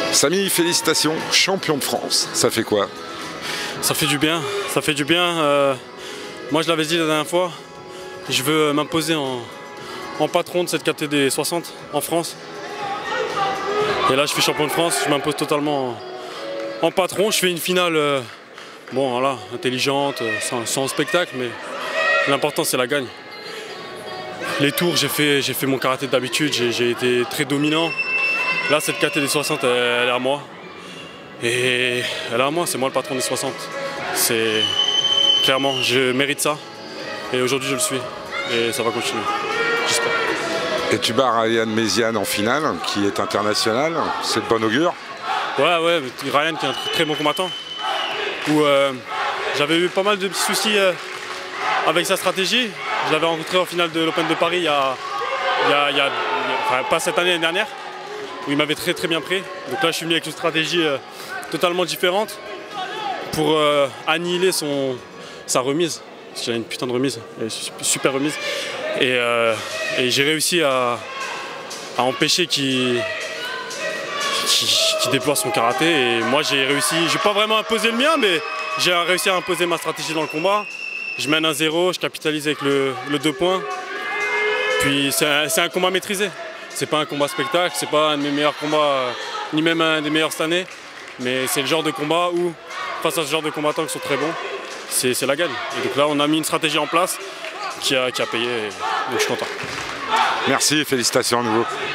Samy, félicitations, champion de France. Ça fait quoi? Ça fait du bien, ça fait du bien. Moi je l'avais dit la dernière fois, je veux m'imposer en patron de cette KTD 60 en France. Et là je suis champion de France, je m'impose totalement en patron. Je fais une finale bon, voilà, intelligente, sans spectacle, mais l'important c'est la gagne. Les tours, j'ai fait mon karaté d'habitude, j'ai été très dominant. Là cette KTD 60 elle est à moi. Et elle est à moi, c'est moi le patron des 60. C'est clairement, je mérite ça. Et aujourd'hui je le suis. Et ça va continuer, j'espère. Et tu bats Ryan Méziane en finale, qui est international. C'est de bon augure? Ouais, Ryan qui est un très bon combattant. Où j'avais eu pas mal de petits soucis avec sa stratégie. Je l'avais rencontré en finale de l'Open de Paris enfin, pas cette année, l'année dernière, où il m'avait très bien pris. Donc là je suis venu avec une stratégie totalement différente pour annihiler sa remise. Parce qu'il a une putain de remise, une super remise. Et j'ai réussi à empêcher qu'il déploie son karaté. Et moi j'ai réussi, j'ai pas vraiment imposé le mien, mais j'ai réussi à imposer ma stratégie dans le combat. Je mène 1-0, je capitalise avec le 2 points. Puis c'est un combat maîtrisé. C'est pas un combat spectacle, c'est pas un de mes meilleurs combats, ni même un des meilleurs cette année. Mais c'est le genre de combat où, face à ce genre de combattants qui sont très bons, c'est la gagne. Et donc là, on a mis une stratégie en place qui a payé, donc je suis content. Merci et félicitations à nouveau.